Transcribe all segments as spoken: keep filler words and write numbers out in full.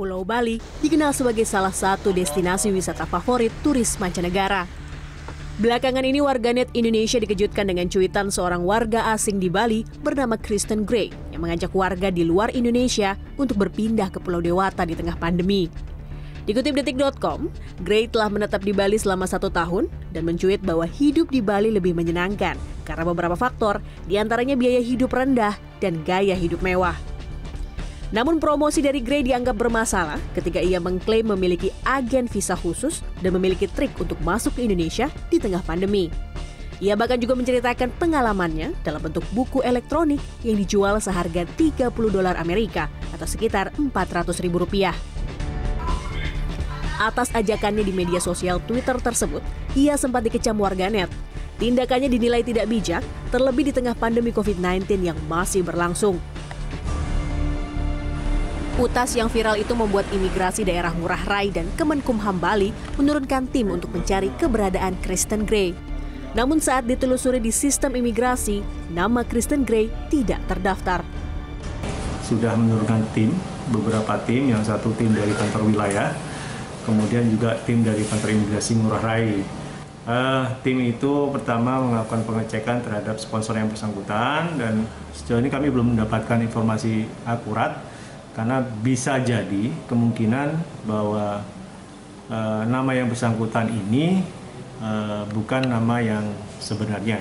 Pulau Bali dikenal sebagai salah satu destinasi wisata favorit turis mancanegara. Belakangan ini warganet Indonesia dikejutkan dengan cuitan seorang warga asing di Bali bernama Kristen Gray yang mengajak warga di luar Indonesia untuk berpindah ke Pulau Dewata di tengah pandemi. Dikutip detik titik com, Gray telah menetap di Bali selama satu tahun dan mencuit bahwa hidup di Bali lebih menyenangkan karena beberapa faktor, diantaranya biaya hidup rendah dan gaya hidup mewah. Namun promosi dari Gray dianggap bermasalah ketika ia mengklaim memiliki agen visa khusus dan memiliki trik untuk masuk ke Indonesia di tengah pandemi. Ia bahkan juga menceritakan pengalamannya dalam bentuk buku elektronik yang dijual seharga tiga puluh dolar Amerika atau sekitar empat ratus ribu rupiah. Atas ajakannya di media sosial Twitter tersebut, ia sempat dikecam warganet. Tindakannya dinilai tidak bijak, terlebih di tengah pandemi covid sembilan belas yang masih berlangsung. Utas yang viral itu membuat imigrasi daerah Ngurah Rai dan Kemenkumham Bali menurunkan tim untuk mencari keberadaan Kristen Gray. Namun saat ditelusuri di sistem imigrasi, nama Kristen Gray tidak terdaftar. Sudah menurunkan tim, beberapa tim, yang satu tim dari kantor wilayah, kemudian juga tim dari kantor imigrasi Ngurah Rai. Uh, tim itu pertama melakukan pengecekan terhadap sponsor yang bersangkutan dan sejauh ini kami belum mendapatkan informasi akurat. Karena bisa jadi kemungkinan bahwa e, nama yang bersangkutan ini e, bukan nama yang sebenarnya.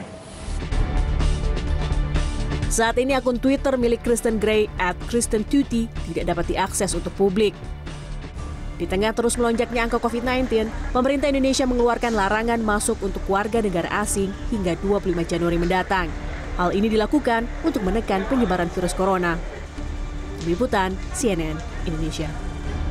Saat ini akun Twitter milik Kristen Gray at Kristen Tuti tidak dapat diakses untuk publik. Di tengah terus melonjaknya angka covid sembilan belas, pemerintah Indonesia mengeluarkan larangan masuk untuk warga negara asing hingga dua puluh lima Januari mendatang. Hal ini dilakukan untuk menekan penyebaran virus corona. Liputan C N N Indonesia.